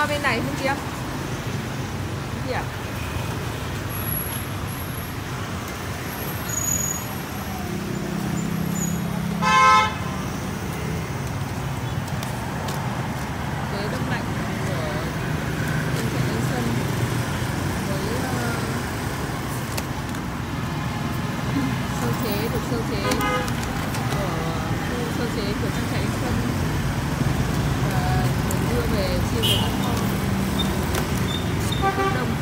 qua bên này bên kia. Kìa. Cái đông lạnh của trang trại Thanh Xuân với sơ chế được sơ chế ở khu sơ chế của trang trại Thanh Xuân và được đưa về chia về các kho cấp đông.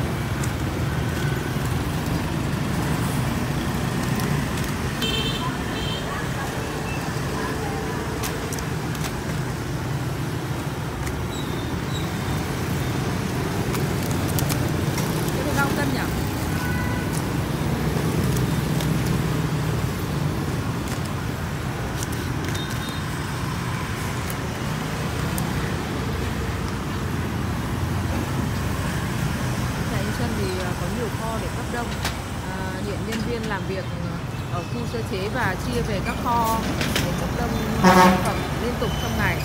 Bao cân nhỉ? Thanh Xuân thì có nhiều kho để cấp đông. Hiện nhân viên làm việc ở khu sơ chế và chia về các kho để cấp đông sản phẩm liên tục trong ngày.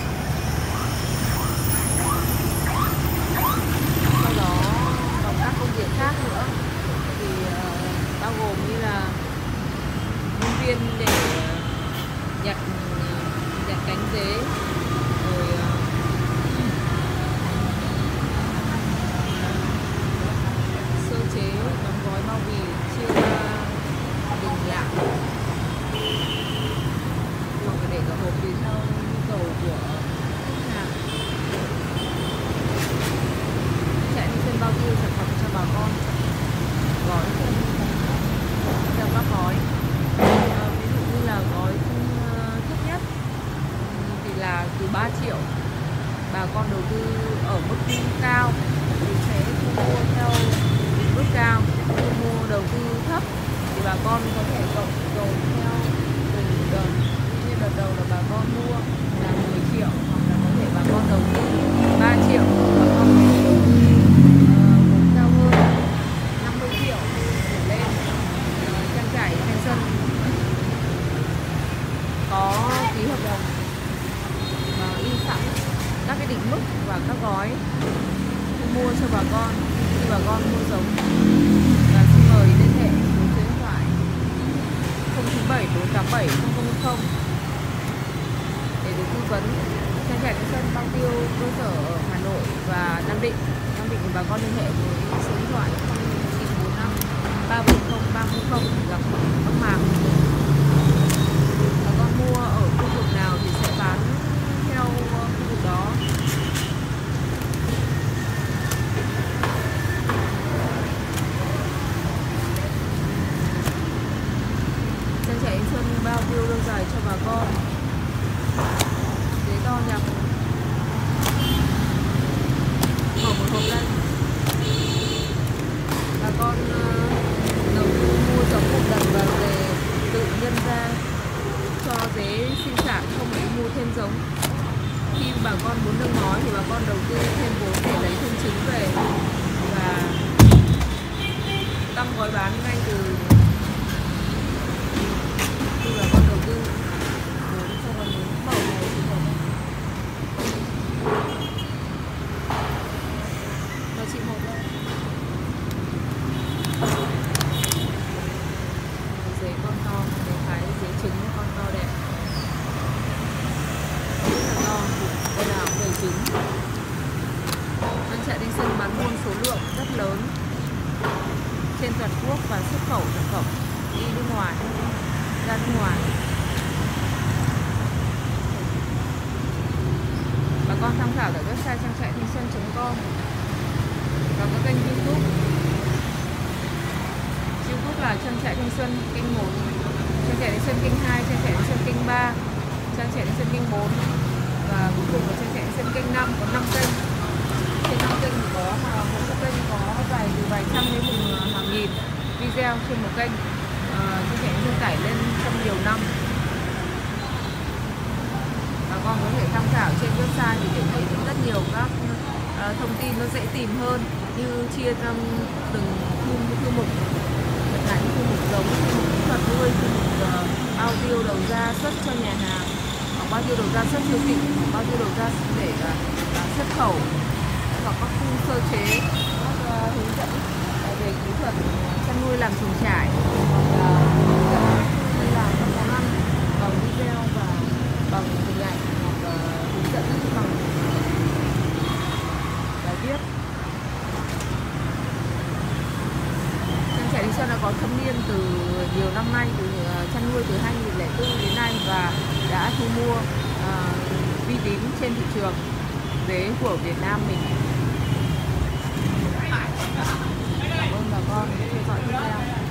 Sau đó còn các công việc khác nữa thì bao gồm như là nhân viên để nhặt cánh dế, rồi sơ chế đóng gói bao bì chia ra từng dạng, hoặc là để cả hộp tùy theo nhu cầu của khách hàng. Chạy đi trên bao tiêu sản phẩm cho bà con, gói theo các gói. Ví dụ như là gói thấp nhất thì là từ 3 triệu. Bà con đầu tư ở mức cao thì sẽ thu mua theo mức cao. Thu mua đầu tư thấp thì bà con có thể cộng dồn theo từng đợt. Như đợt đầu là bà con mua là 10 triệu, hoặc là có thể bà con đầu tư 3 triệu, bà con đầu tư vốn cao hơn 50 triệu trở lên. Trang trại Thanh Xuân có ký hợp đồng và in sẵn các cái định mức và các gói thu mua cho bà con khi bà con mua giống. Và xin mời liên hệ số điện thoại 097 487 0010 để được tư vấn. Trang trại Thanh Xuân bao tiêu cơ sở ở Hà Nội và Nam Định. Nam Định thì bà con liên hệ với số điện thoại 0945 370 340 gặp Bắc Mạc. Bà con mua ở khu vực nào thì sẽ bán theo khu vực đó. Trang trại Thanh Xuân bao tiêu lâu dài cho bà con. Giấy to nhặt, mở một hộp lên. Bà con đầu tư mua giống một lần và về tự nhân ra cho dế sinh sản, không phải mua thêm giống. Khi bà con muốn nâng ngói thì bà con đầu tư thêm vốn để lấy thêm trứng về và tăng gói bán ngay từ khi bà con đầu tư vốn cho con muốn mở này thì mở này. Và chị một đây. Dế con to, dế thái, dế trứng con to đẹp. Rất là to, đây là đầy trứng. Trang trại Thanh Xuân bán buôn số lượng rất lớn trên toàn quốc và xuất khẩu sản phẩm đi nước ngoài, ra nước ngoài. Bà con tham khảo tại website trang trại thanh xuân.com và có kênh YouTube. YouTube là trang trại Thanh Xuân kênh 1, trang trại Thanh Xuân kênh 2, trang trại Thanh Xuân kênh 3, trang trại Thanh Xuân kênh 4 và cuối cùng là trang trại Thanh Xuân kênh 5, có 5 kênh. Trên 5 kênh thì có một số kênh có từ vài trăm đến hàng nghìn video trên một kênh. Trang trại Thanh Xuân tải lên trong nhiều năm. Bà con có thể tham khảo trên website thì để thấy rất nhiều các thông tin nó dễ tìm hơn, như chia trong từng thư mục, chẳng hạn như thư mục giống, thư mục kỹ thuật nuôi, thư mục bao tiêu đầu ra xuất cho nhà hàng, hoặc bao tiêu đầu ra xuất siêu thị, hoặc bao tiêu đầu ra để xuất khẩu, hoặc các khu sơ chế, các hướng dẫn về kỹ thuật chăn nuôi làm chuồng trại, hoặc hướng dẫn đi làm các món ăn bằng video và bằng hình ảnh, hoặc hướng dẫn bằng bài viết. Trang trại Lý Sơn đã có thâm niên từ nhiều năm nay, từ chăn nuôi từ 2004 đến nay, và đã thu mua uy tín trên thị trường dế của Việt Nam mình. Cảm ơn bà con đã theo dõi video.